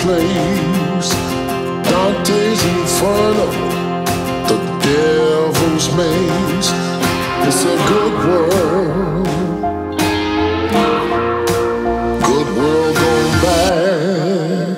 place. Dante's Inferno, the devil's maze. It's a good world, good world gone bad.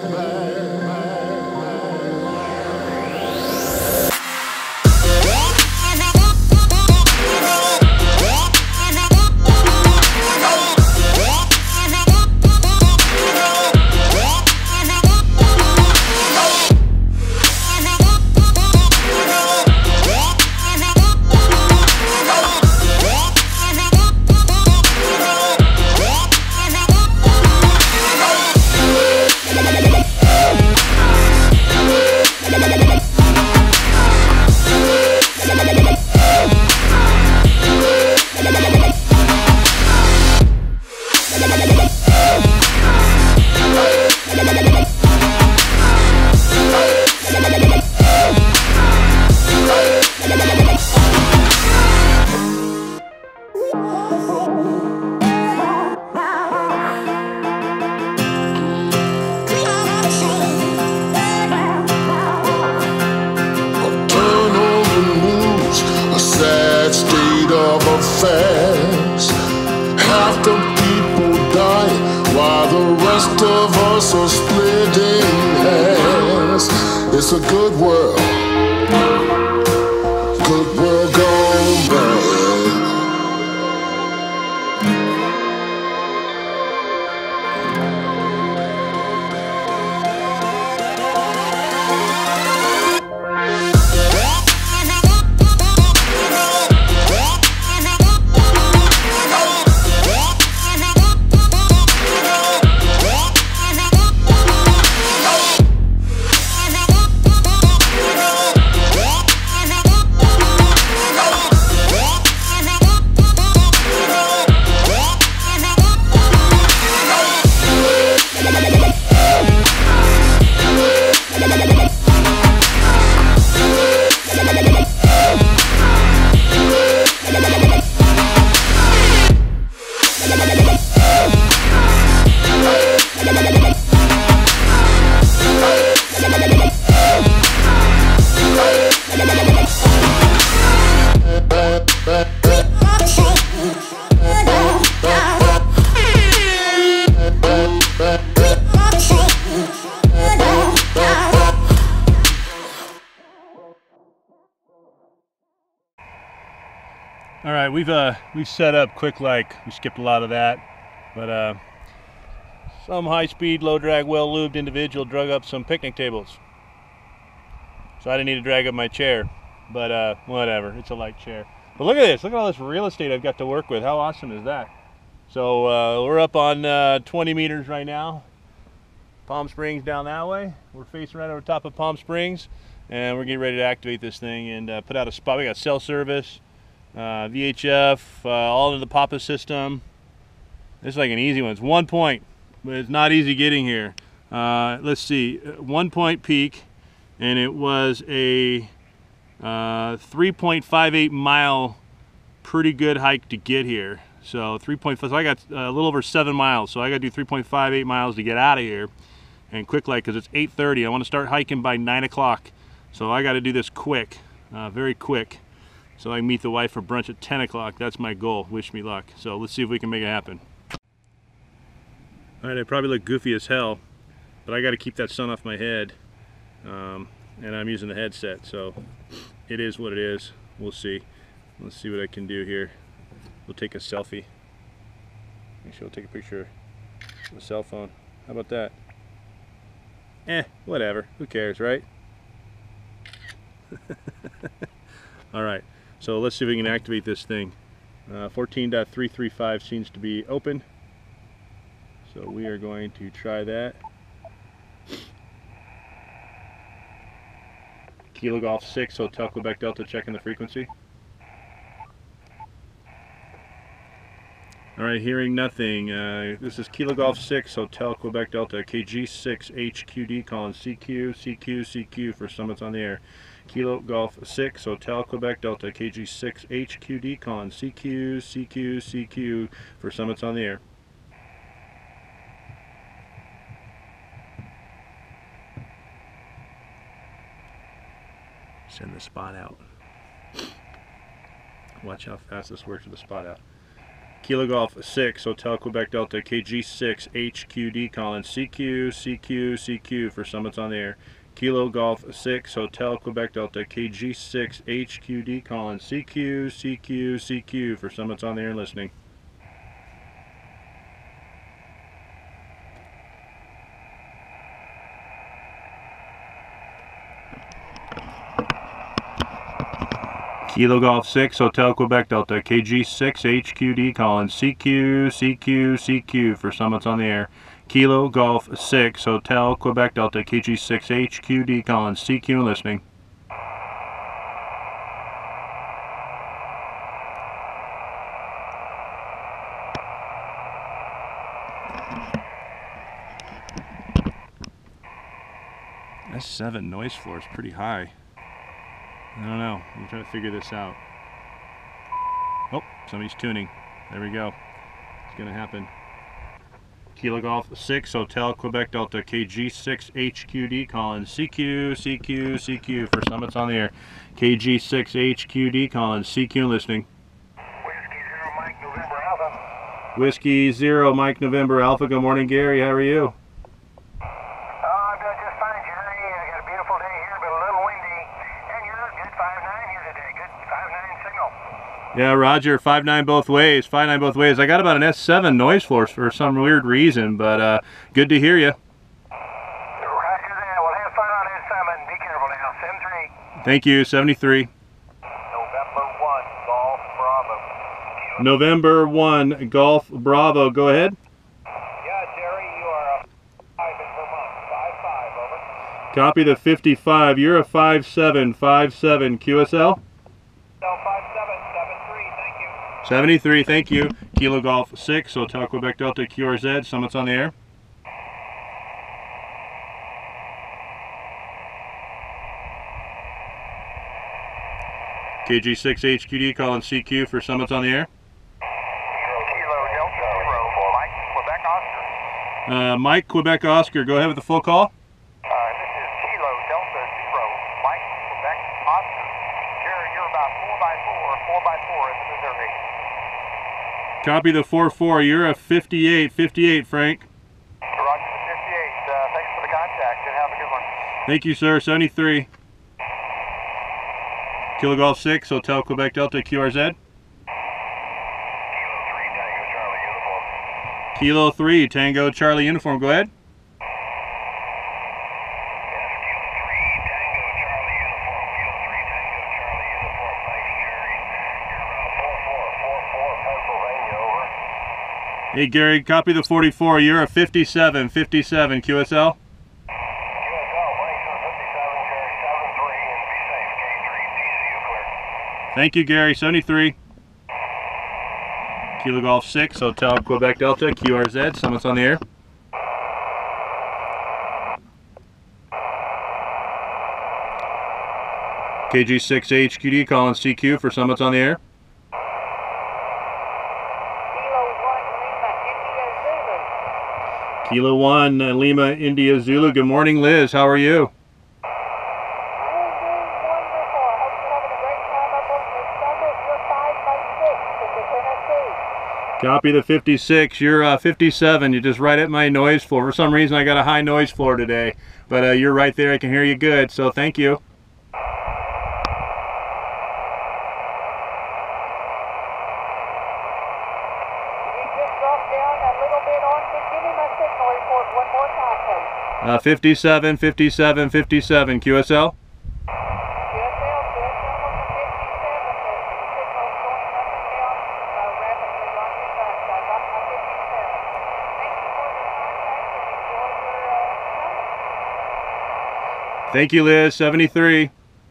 Half the people die while the rest of us are splitting hairs. It's a good world gone bad. All right, we've set up quick like. We skipped a lot of that, but some high-speed, low-drag, well-lubed individual drug up some picnic tables. So I didn't need to drag up my chair, but whatever. It's a light chair. But look at this. Look at all this real estate I've got to work with. How awesome is that? So we're up on 20 meters right now. Palm Springs down that way. We're facing right over top of Palm Springs, and we're getting ready to activate this thing and put out a spot. We got cell service. VHF, all in the Papa system. This is like an easy one. It's 1 point, but it's not easy getting here. Let's see, 1 point peak, and it was a 3.58 mile, pretty good hike to get here. So 3.5. So I got a little over 7 miles. So I got to do 3.58 miles to get out of here, and quick like because it's 8:30. I want to start hiking by 9 o'clock. So I got to do this quick, very quick. So I can meet the wife for brunch at 10 o'clock. That's my goal. Wish me luck. So let's see if we can make it happen. All right, I probably look goofy as hell, but I got to keep that sun off my head. And I'm using the headset, so it is what it is. We'll see. Let's see what I can do here. We'll take a selfie. Make sure we'll take a picture with a cell phone. How about that? Whatever. Who cares, right? All right, so let's see if we can activate this thing. 14.335 seems to be open, so we are going to try that. Kilo Golf 6 Hotel Quebec Delta, checking the frequency. All right, hearing nothing. This is Kilo Golf 6 Hotel Quebec Delta, KG6 HQD, calling CQ, CQ, CQ for summits on the air. Kilo Golf 6 Hotel Quebec Delta, KG6 HQD, calling CQ, CQ, CQ for summits on the air. Send the spot out. Watch how fast this works with the spot out. Kilo Golf 6, Hotel Quebec Delta, KG6, HQD, Collins, CQ, CQ, CQ for summits on the air. Kilo Golf 6, Hotel Quebec Delta, KG6, HQD, Collins, CQ, CQ, CQ for summits on the air and listening. Kilo Golf 6, Hotel Quebec Delta, KG6, HQD, Collins, CQ, CQ, CQ for summits on the air. Kilo Golf 6, Hotel Quebec Delta, KG6, HQD, Collins, CQ and listening. S7 noise floor is pretty high. I don't know. I'm trying to figure this out. Oh, somebody's tuning. There we go. It's going to happen. Kilo Golf 6, Hotel Quebec Delta, KG6, HQD, Collins, CQ, CQ, CQ for summits on the air. KG6, HQD, Collins, CQ listening. Whiskey 0, Mike, November Alpha. Whiskey 0, Mike, November Alpha. Good morning, Gary. How are you? I'm doing just fine, Jerry. I got a beautiful day here, but a little windy. And you're good 5-9 here today. Good 5-9 signal. Yeah, Roger, 5-9 both ways, 5-9 both ways. I got about an S7 noise floor for some weird reason, but good to hear you. Roger that. Well, have fun on that summit. Be careful now. 7-3. Thank you, 73. November 1, Golf Bravo. November 1, Golf Bravo. Go ahead. Yeah, Jerry, you are a 5 in Vermont. 5-5, over. Copy the 55. You're a 5-7, 5-7. QSL? No, 5-7, 7-3. Thank you. 73, thank you. Kilo Golf 6, Hotel Quebec Delta, QRZ. Summits on the air. KG6 HQD, calling CQ for summits on the air. Kilo Delta 0, Mike, Quebec Oscar. Mike, Quebec Oscar, go ahead with the full call. This is Kilo Delta 0, Mike, Quebec Oscar. Jerry, you're about 4x4 in the Missouri. Copy the 4-4. You're a 58, 58, Frank. Roger the 58. Thanks for the contact and have a good one. Thank you, sir. 73. Kilo Golf 6, Hotel Quebec Delta, QRZ. Kilo 3, Tango Charlie Uniform. Kilo 3, Tango Charlie Uniform. Go ahead. Hey Gary, copy the 44. You're a 57, 57. QSL? Thank you, Gary. 73. Kilo Golf 6, Hotel Quebec Delta, QRZ. Summits on the air. KG6 HQD, calling CQ for summits on the air. Kilo 1, Lima, India, Zulu. Good morning, Liz. How are you? I am doing wonderful. I hope you're having a great time up on the summit. You're 5 by 6 in the Tennessee. Copy the 56. You're 57. You're just right at my noise floor. For some reason, I got a high noise floor today. But you're right there. I can hear you good. So thank you. Down a little bit on me. Give me my signal report one more time, please. 57, 57, 57. QSL? QSL was a 57. The signal's going up and down rapidly on your side. So I got my 57. Thank you for the contact and enjoy your summit. Thank you, Liz. 73.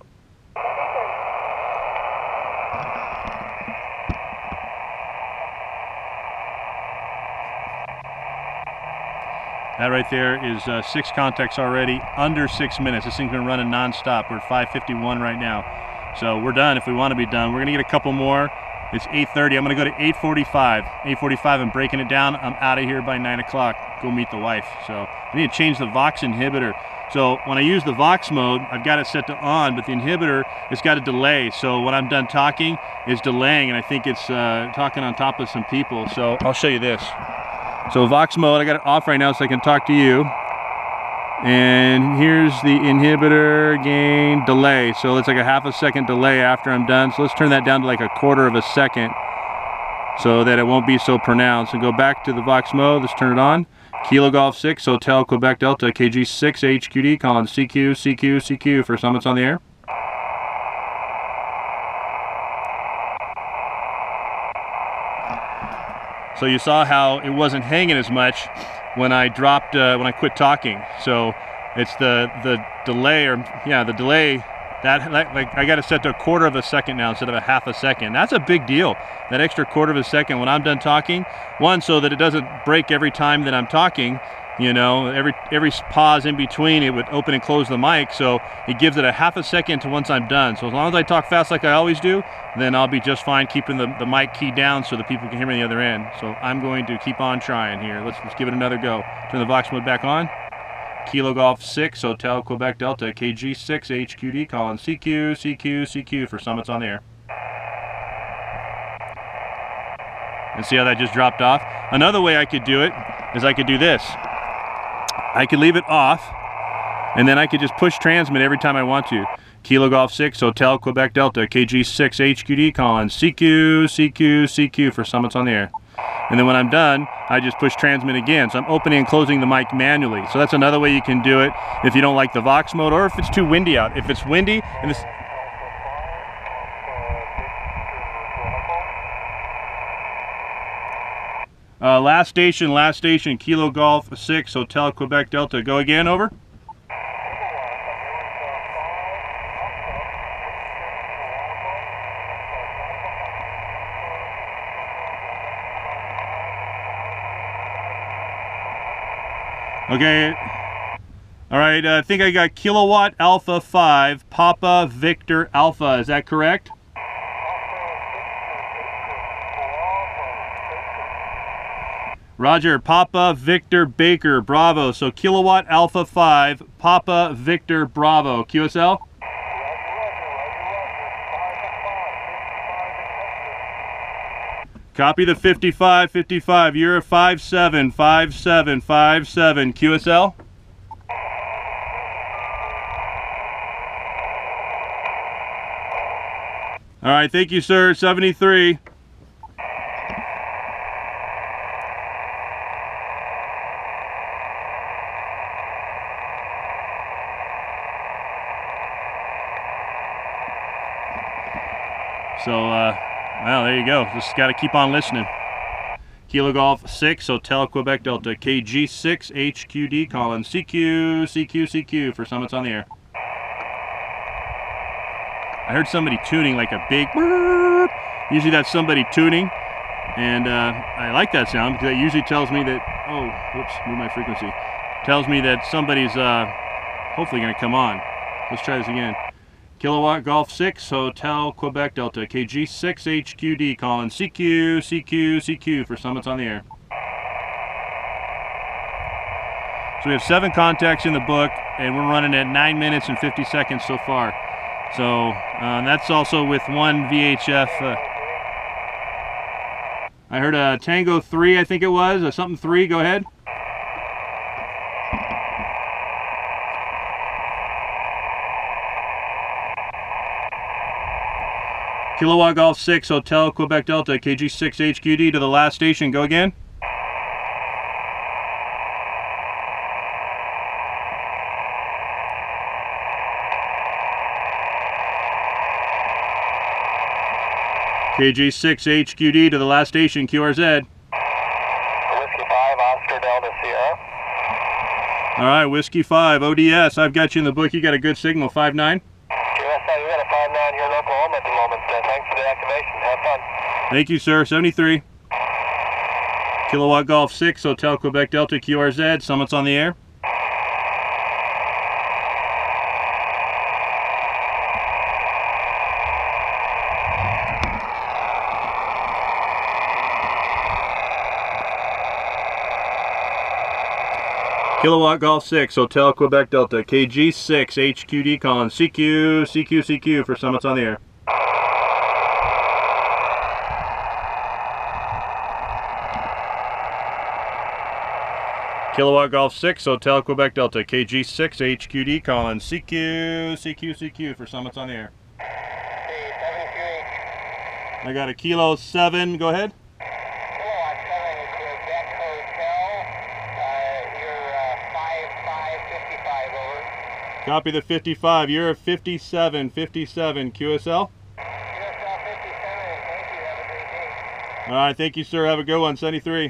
That right there is 6 contacts already, under 6 minutes. This thing's been running non-stop. We're at 5:51 right now. So we're done if we want to be done. We're going to get a couple more. It's 8:30. I'm going to go to 8:45. 8:45, I'm breaking it down. I'm out of here by 9 o'clock. Go meet the wife. So I need to change the Vox inhibitor. So when I use the Vox mode, I've got it set to on, but the inhibitor, it's got a delay. So when I'm done talking, it's delaying, and I think it's talking on top of some people. So I'll show you this. So Vox mode, I got it off right now so I can talk to you. And here's the inhibitor gain delay. So it's like a half a second delay after I'm done. So let's turn that down to like a quarter of a second so that it won't be so pronounced. And go back to the Vox mode. Let's turn it on. Kilo Golf 6, Hotel Quebec Delta, KG6 HQD, calling CQ, CQ, CQ for summits on the air. So you saw how it wasn't hanging as much when I dropped, when I quit talking. So it's the delay, or yeah, the delay, that like I got it set to a quarter of a second now instead of a half a second. That's a big deal. That extra quarter of a second when I'm done talking. One, so that it doesn't break every time that I'm talking. You know, every pause in between, it would open and close the mic, so it gives it a half a second to once I'm done. So as long as I talk fast like I always do, then I'll be just fine keeping the mic key down so that people can hear me on the other end. So I'm going to keep on trying here. Let's give it another go. Turn the Vox mode back on. Kilo Golf 6, Hotel Quebec Delta, KG6 HQD, calling CQ, CQ, CQ for summits on the air. And see how that just dropped off? Another way I could do it is I could do this. I could leave it off, and then I could just push transmit every time I want to. Kilo Golf 6, Hotel Quebec Delta, KG6 HQD, calling CQ, CQ, CQ for summits on the air. And then when I'm done, I just push transmit again. So I'm opening and closing the mic manually. So that's another way you can do it if you don't like the Vox mode, or if it's too windy out. If it's windy and this... last station, Kilo Golf 6, Hotel Quebec Delta. Go again, over. Okay. All right, I think I got Kilowatt Alpha 5, Papa Victor Alpha. Is that correct? Roger, Papa Victor Baker, Bravo. So Kilowatt Alpha 5, Papa Victor Bravo. QSL? Copy the 55. You're a 575757. QSL? All right, thank you, sir. 73. So, well, there you go. Just got to keep on listening. Kilo Golf 6, Hotel Quebec Delta, KG6 HQD, calling CQ, CQ, CQ for summits on the air. I heard somebody tuning like a big burp. Usually that's somebody tuning, and I like that sound because it usually tells me that, oh, whoops, move my frequency. Tells me that somebody's hopefully going to come on. Let's try this again. Kilowatt Golf 6, Hotel Quebec Delta, KG6 HQD, calling CQ, CQ, CQ for summits on the air. So we have 7 contacts in the book, and we're running at 9 minutes and 50 seconds so far. So that's also with one VHF. I heard a Tango 3, I think it was, something 3, go ahead. Kilowatt Golf 6, Hotel Quebec Delta, KG6 HQD to the last station. Go again. KG6 HQD to the last station. QRZ. Whiskey 5, Oscar Delta Sierra. All right, Whiskey 5, ODS. I've got you in the book. You got a good signal, 5-9. QSL, you got a 5-9 here in Oklahoma at the moment. Thanks for the activation. Have fun. Thank you, sir. 73. Kilowatt Golf 6, Hotel Quebec Delta, QRZ. Summits on the air. Kilowatt Golf 6, Hotel Quebec Delta, KG6, HQD calling CQ, CQ, CQ for summits on the air. Kilowatt Golf 6, Hotel Quebec Delta, KG6, HQD calling CQ, CQ, CQ for summits on the air. I got a Kilo 7, go ahead. Kilowatt 7, Quebec Hotel, you're 5555, over. Copy the 55, you're a 57, 57, QSL? QSL 57, thank you, have a great day. All right, thank you, sir, have a good one, 73.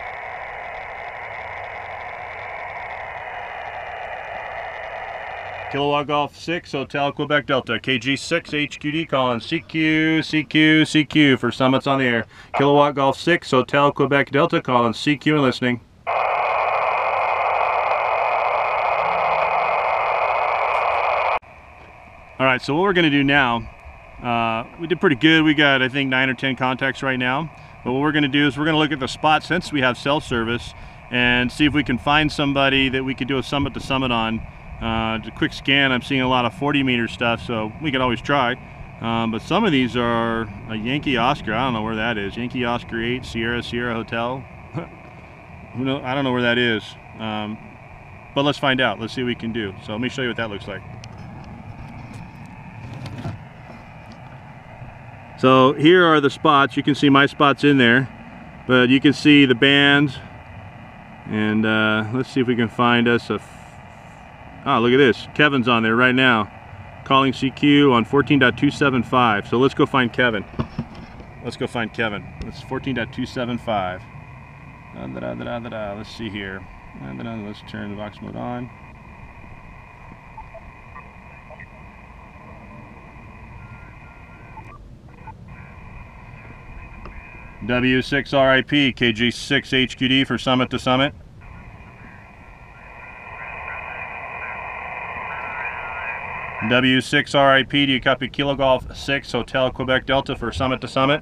Kilowatt Golf 6, Hotel Quebec Delta, KG6, HQD calling CQ, CQ, CQ for summits on the air. Kilowatt Golf 6, Hotel Quebec Delta calling CQ and listening. All right, so what we're gonna do now, we did pretty good. We got, I think, 9 or 10 contacts right now. But what we're gonna do is we're gonna look at the spot since we have cell service and see if we can find somebody that we could do a summit to summit on. A quick scan, I'm seeing a lot of 40 meter stuff, so we could always try. But some of these are a Yankee Oscar. I don't know where that is. Yankee Oscar 8, Sierra Hotel. I don't know where that is. But let's find out. Let's see what we can do. So let me show you what that looks like. So here are the spots. You can see my spots in there, but you can see the bands. And let's see if we can find us a... Oh, look at this. Kevin's on there right now, calling CQ on 14.275. So let's go find Kevin. Let's go find Kevin. It's 14.275. Let's see here. Let's turn the box mode on. W6RIP, KG6 HQD for summit to summit. W6RIP, do you copy Kilo Golf 6, Hotel Quebec Delta for summit to summit?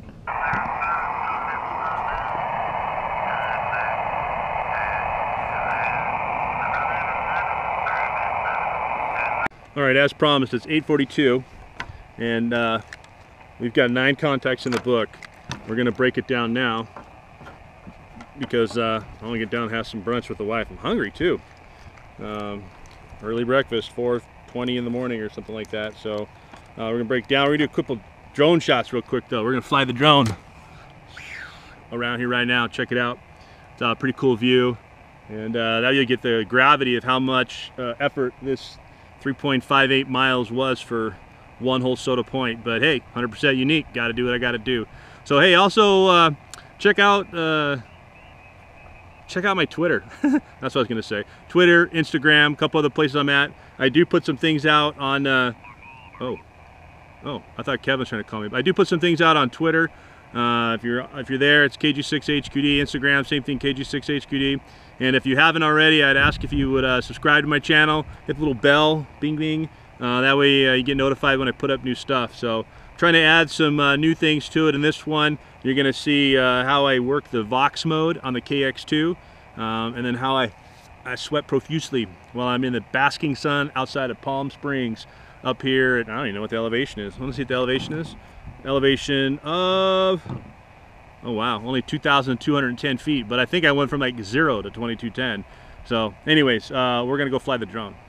All right, as promised, it's 8:42, and we've got 9 contacts in the book. We're gonna break it down now because I want to get down and have some brunch with the wife. I'm hungry too. Early breakfast, 4:20 in the morning or something like that. So we're gonna break down. We're gonna do a couple drone shots real quick though. We're gonna fly the drone around here right now. Check it out. It's a pretty cool view, and now you get the gravity of how much effort this 3.58 miles was for one whole SOTA point. But hey, 100% unique. Got to do what I got to do. So hey, also check out my Twitter. That's what I was gonna say. Twitter, Instagram, a couple other places I'm at. I do put some things out on oh, I thought Kevin was trying to call me. But I do put some things out on Twitter. If you're there, it's KG6HQD. Instagram, same thing, KG6HQD. And if you haven't already, I'd ask if you would subscribe to my channel, hit the little bell, bing bing. That way you get notified when I put up new stuff. So I'm trying to add some new things to it. In this one, you're gonna see how I work the Vox mode on the KX2, and then how I sweat profusely while I'm in the basking sun outside of Palm Springs up here at, I don't even know what the elevation is. Let me see what the elevation is. Elevation of, oh wow, only 2,210 feet, but I think I went from like 0 to 2210. So anyways, we're gonna go fly the drone.